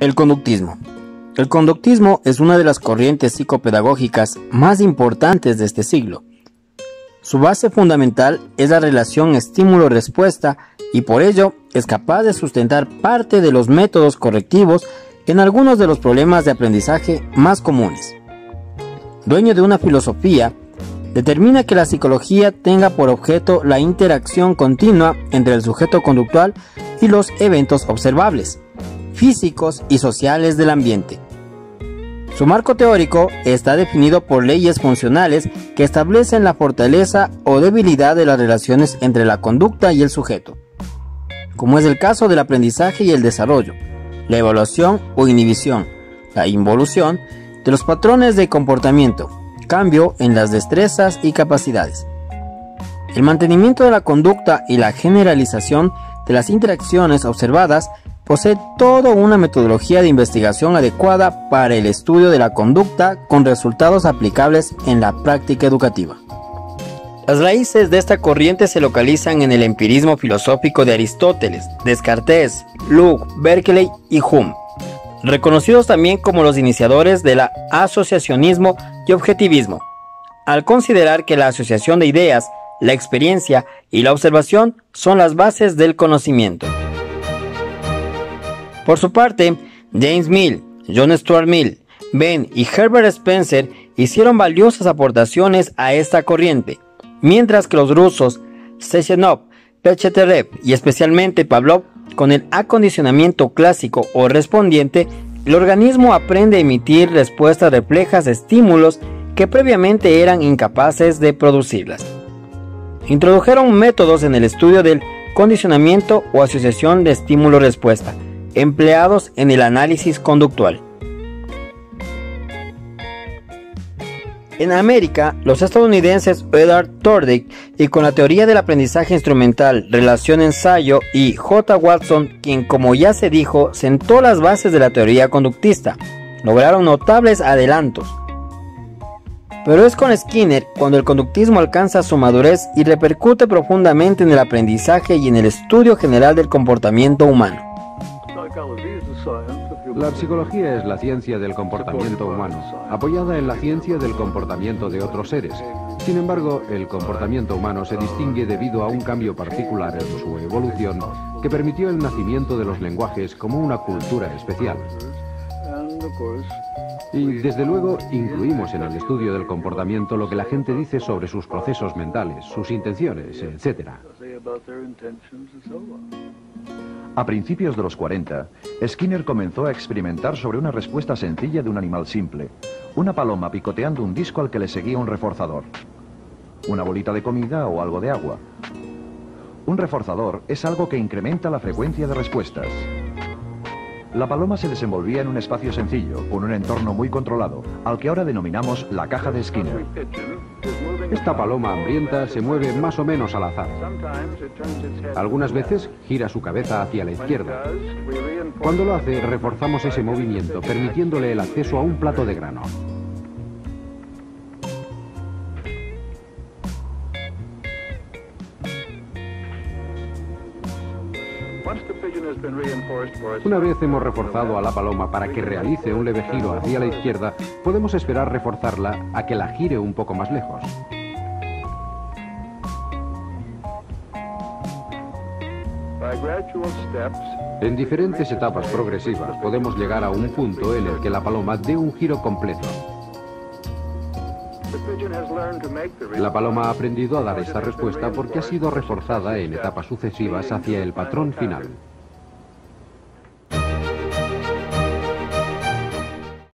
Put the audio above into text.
El conductismo. El conductismo es una de las corrientes psicopedagógicas más importantes de este siglo. Su base fundamental es la relación estímulo-respuesta y por ello es capaz de sustentar parte de los métodos correctivos en algunos de los problemas de aprendizaje más comunes. Dueño de una filosofía, determina que la psicología tenga por objeto la interacción continua entre el sujeto conductual y los eventos observables, físicos y sociales del ambiente. Su marco teórico está definido por leyes funcionales que establecen la fortaleza o debilidad de las relaciones entre la conducta y el sujeto, como es el caso del aprendizaje y el desarrollo, la evaluación o inhibición, la involución de los patrones de comportamiento, cambio en las destrezas y capacidades. El mantenimiento de la conducta y la generalización de las interacciones observadas posee toda una metodología de investigación adecuada para el estudio de la conducta con resultados aplicables en la práctica educativa. Las raíces de esta corriente se localizan en el empirismo filosófico de Aristóteles, Descartes, Luke, Berkeley y Hume, reconocidos también como los iniciadores del asociacionismo y objetivismo, al considerar que la asociación de ideas, la experiencia y la observación son las bases del conocimiento. Por su parte, James Mill, John Stuart Mill, Ben y Herbert Spencer hicieron valiosas aportaciones a esta corriente, mientras que los rusos Sechenov, Pecheterev y especialmente Pavlov, con el acondicionamiento clásico o respondiente, el organismo aprende a emitir respuestas reflejas de estímulos que previamente eran incapaces de producirlas. Introdujeron métodos en el estudio del condicionamiento o asociación de estímulo-respuesta, empleados en el análisis conductual. En América, los estadounidenses Edward Thorndike y con la teoría del aprendizaje instrumental, relación-ensayo y J. Watson, quien como ya se dijo, sentó las bases de la teoría conductista, lograron notables adelantos. Pero es con Skinner cuando el conductismo alcanza su madurez y repercute profundamente en el aprendizaje y en el estudio general del comportamiento humano. La psicología es la ciencia del comportamiento humano, apoyada en la ciencia del comportamiento de otros seres. Sin embargo, el comportamiento humano se distingue debido a un cambio particular en su evolución que permitió el nacimiento de los lenguajes como una cultura especial. Y desde luego incluimos en el estudio del comportamiento lo que la gente dice sobre sus procesos mentales, sus intenciones, etc. A principios de los 40, Skinner comenzó a experimentar sobre una respuesta sencilla de un animal simple, una paloma picoteando un disco al que le seguía un reforzador, una bolita de comida o algo de agua. Un reforzador es algo que incrementa la frecuencia de respuestas. La paloma se desenvolvía en un espacio sencillo, con un entorno muy controlado, al que ahora denominamos la caja de Skinner. Esta paloma hambrienta se mueve más o menos al azar. Algunas veces gira su cabeza hacia la izquierda. Cuando lo hace, reforzamos ese movimiento, permitiéndole el acceso a un plato de grano. Una vez hemos reforzado a la paloma para que realice un leve giro hacia la izquierda, podemos esperar reforzarla a que la gire un poco más lejos. En diferentes etapas progresivas podemos llegar a un punto en el que la paloma dé un giro completo. La paloma ha aprendido a dar esta respuesta porque ha sido reforzada en etapas sucesivas hacia el patrón final.